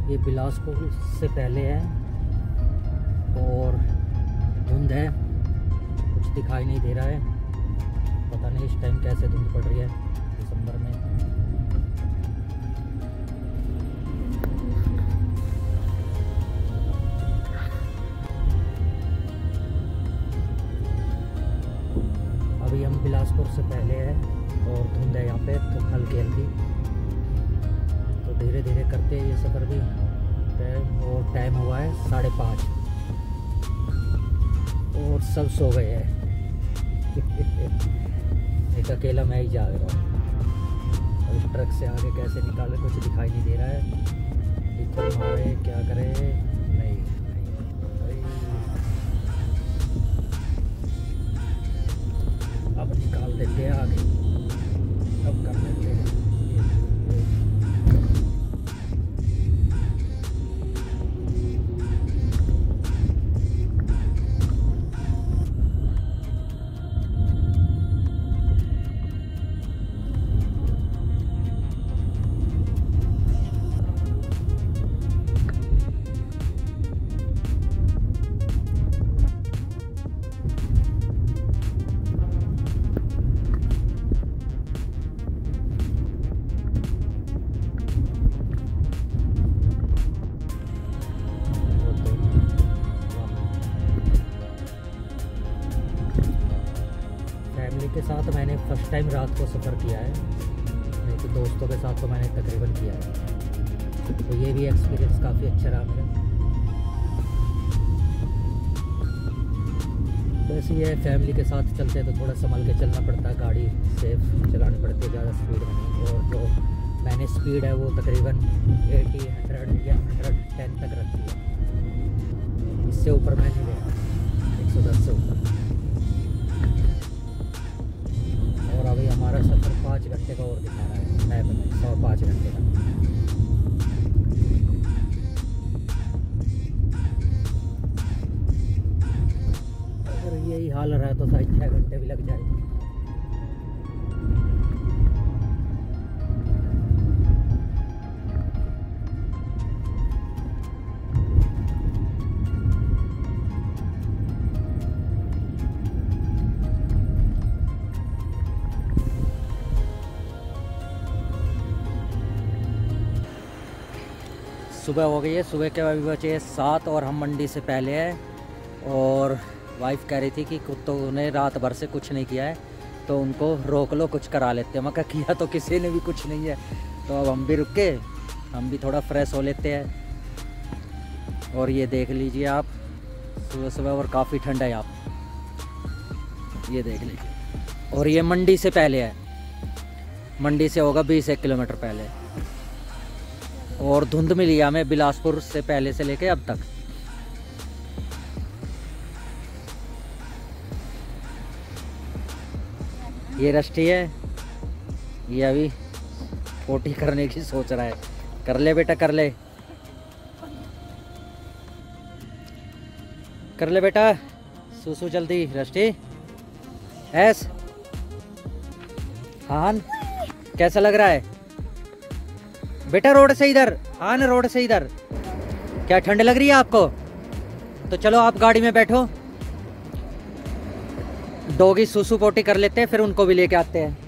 ये बिलासपुर से पहले है और धुंध है, कुछ दिखाई नहीं दे रहा है। पता नहीं इस टाइम कैसे धुंध पड़ रही है दिसंबर में। अभी हम बिलासपुर से पहले है और धुंध है यहाँ पे तो हल्की हल्की। तो धीरे धीरे करते हैं ये सफ़र भी। और टाइम हुआ है 5:30 और सब सो गए हैं। एक अकेला मैं ही जाग रहा हूँ। और इस ट्रक से आगे कैसे निकाले कुछ दिखाई नहीं दे रहा है। टिक्कर मारे क्या करे, नहीं अब निकाल देते हैं आगे, अब कर लेते हैं। के साथ मैंने फर्स्ट टाइम रात को सफ़र किया है, नहीं तो दोस्तों के साथ तो मैंने तकरीबन किया है। तो ये भी एक्सपीरियंस काफ़ी अच्छा रहा मेरा। वैसे ये फैमिली के साथ चलते हैं तो थोड़ा संभल के चलना पड़ता है, गाड़ी सेफ चलानी पड़ती है, ज़्यादा स्पीड में नहीं। और जो मैंने स्पीड है वो तकरीबन 80, 100 या 110 तक रखी है। इससे ऊपर मैं नहीं गया, 110 से ऊपर। और अभी हमारा सफ़र 5 घंटे का और दिखा रहा है मैप में, 105 घंटे का। अगर यही हाल रहा तो शायद 6 घंटे भी लग जाए। सुबह हो गई है, सुबह के अभी बचे 7 और हम मंडी से पहले हैं। और वाइफ कह रही थी कि कुत्तों ने रात भर से कुछ नहीं किया है तो उनको रोक लो, कुछ करा लेते हैं। मैं कहा किया तो किसी ने भी कुछ नहीं है, तो अब हम भी रुक के हम भी थोड़ा फ्रेश हो लेते हैं। और ये देख लीजिए आप, सुबह सुबह और काफ़ी ठंडा है आप, ये देख लीजिए। और ये मंडी से पहले है, मंडी से होगा 20-1 किलोमीटर पहले। और धुंध मिली है हमें बिलासपुर से पहले से लेके अब तक। ये रष्टी है, ये अभी पोटी करने की सोच रहा है। कर ले बेटा, कर ले, कर ले बेटा, सुसु जल्दी। रष्टी ऐस हान, कैसा लग रहा है बेटा? रोड से इधर आना, रोड से इधर। क्या ठंड लग रही है आपको? तो चलो आप गाड़ी में बैठो, डॉगी सुसु पोटी कर लेते हैं, फिर उनको भी लेके आते हैं।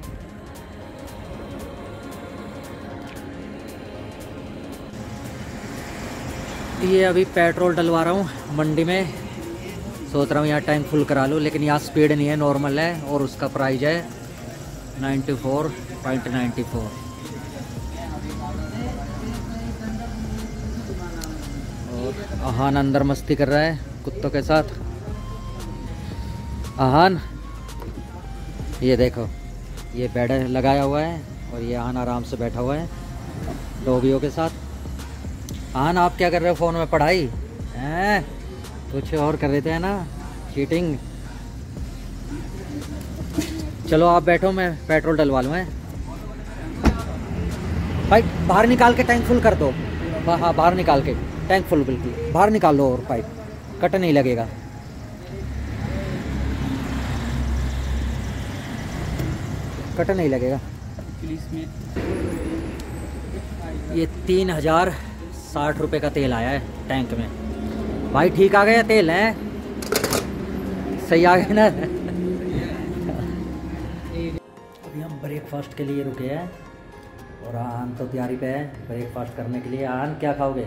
ये अभी पेट्रोल डलवा रहा हूँ मंडी में, सोच रहा हूँ यहाँ टैंक फुल करा लूँ, लेकिन यहाँ स्पीड नहीं है, नॉर्मल है। और उसका प्राइस है 94.94। आहान अंदर मस्ती कर रहा है कुत्तों के साथ। आहान ये देखो, ये बेड लगाया हुआ है और ये आहान आराम से बैठा हुआ है डॉगियों के साथ। आहान आप क्या कर रहे हो फ़ोन में? पढ़ाई हैं? कुछ और कर रहे थे ना, चीटिंग। चलो आप बैठो, मैं पेट्रोल डलवा लूँ। भाई बाहर निकाल के टैंक फुल कर दो। हाँ बाहर निकाल के टैंक फुल, बिल्कुल बाहर निकाल लो, और पाइप कट नहीं लगेगा। कट नहीं लगेगा। ये 3000 60 रुपये का तेल आया है टैंक में। भाई ठीक आ गया तेल है, सही आ गया ना। अभी हम ब्रेकफास्ट के लिए रुके हैं और आन तो तैयारी पे है ब्रेकफास्ट करने के लिए। आन क्या खाओगे?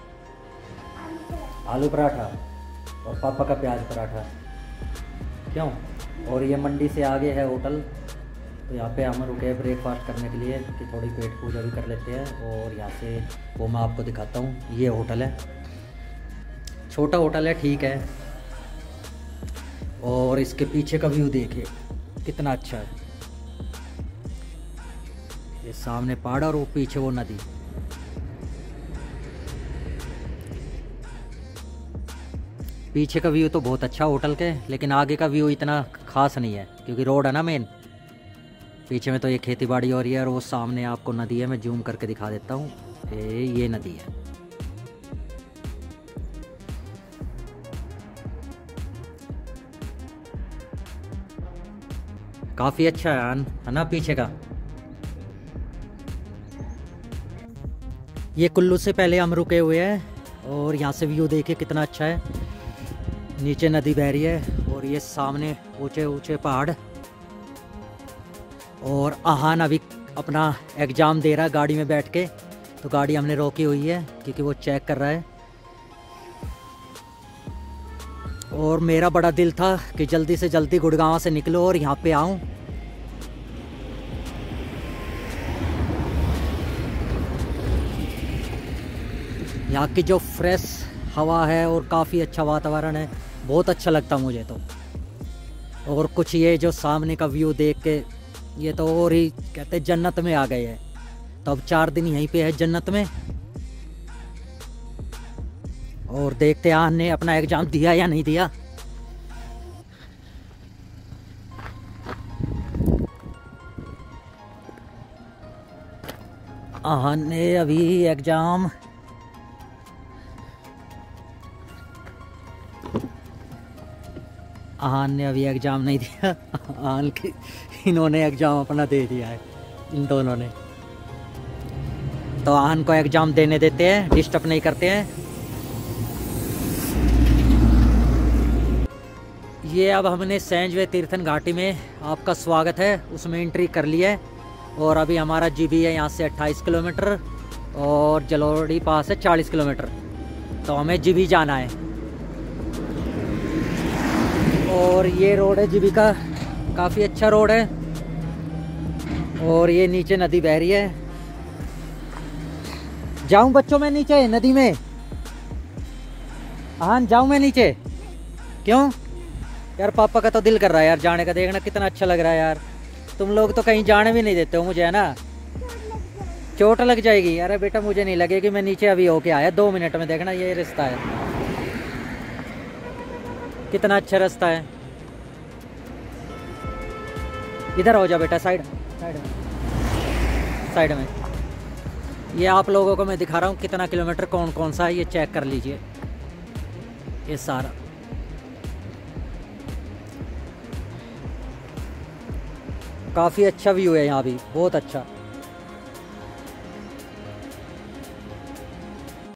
आलू पराठा और पापा का प्याज पराठा। क्यों? और ये मंडी से आगे है होटल, तो यहाँ पे हम रुके ब्रेकफास्ट करने के लिए कि थोड़ी पेट पूजा भी कर लेते हैं। और यहाँ से वो मैं आपको दिखाता हूँ। ये होटल है, छोटा होटल है, ठीक है। और इसके पीछे का व्यू देखिए कितना अच्छा है। ये सामने पहाड़ और वो पीछे वो नदी। पीछे का व्यू तो बहुत अच्छा होटल के, लेकिन आगे का व्यू इतना खास नहीं है क्योंकि रोड है ना मेन। पीछे में तो ये खेती बाड़ी हो रही है और वो सामने आपको नदी है। मैं जूम करके दिखा देता हूँ, ये नदी है। काफ़ी अच्छा है ना पीछे का। ये कुल्लू से पहले हम रुके हुए हैं और यहाँ से व्यू देखिए कितना अच्छा है। नीचे नदी बह रही है और ये सामने ऊंचे ऊंचे पहाड़। और आहान अभी अपना एग्ज़ाम दे रहा है गाड़ी में बैठ के, तो गाड़ी हमने रोकी हुई है क्योंकि वो चेक कर रहा है। और मेरा बड़ा दिल था कि जल्दी से जल्दी गुड़गांव से निकलो और यहाँ पे आऊँ। यहाँ की जो फ्रेश हवा है और काफ़ी अच्छा वातावरण है, बहुत अच्छा लगता मुझे तो। और कुछ ये जो सामने का व्यू देख के ये तो और ही कहते जन्नत में आ गए हैं। तो अब 4 दिन यहीं पे है जन्नत में। और देखते हैं आन ने अपना एग्ज़ाम दिया या नहीं दिया। आन ने अभी एग्ज़ाम आहान ने अभी एग्ज़ाम नहीं दिया। आहान के इन्होंने एग्ज़ाम अपना दे दिया है, इन दोनों ने। तो आहान को एग्ज़ाम देने देते हैं, डिस्टर्ब नहीं करते हैं। ये अब हमने सेंजवे तीर्थन घाटी में आपका स्वागत है उसमें एंट्री कर ली है। और अभी हमारा जीबी है यहाँ से 28 किलोमीटर और जलोड़ी पास है 40 किलोमीटर। तो हमें जीबी जाना है। और ये रोड है जीबी का, काफ़ी अच्छा रोड है। और ये नीचे नदी बह रही है। जाऊं बच्चों मैं नीचे नदी में? हाँ जाऊं मैं नीचे? क्यों यार? पापा का तो दिल कर रहा है यार जाने का। देखना कितना अच्छा लग रहा है यार। तुम लोग तो कहीं जाने भी नहीं देते हो मुझे, है ना? चोट लग जाएगी। अरे बेटा मुझे नहीं लगेगी, मैं नीचे अभी होके आया 2 मिनट में। देखना ये रास्ता है, कितना अच्छा रास्ता है। इधर हो जा बेटा, साइड में। ये आप लोगों को मैं दिखा रहा हूँ कितना किलोमीटर कौन कौन सा है, ये चेक कर लीजिए। ये सारा काफ़ी अच्छा व्यू है यहाँ भी, बहुत अच्छा।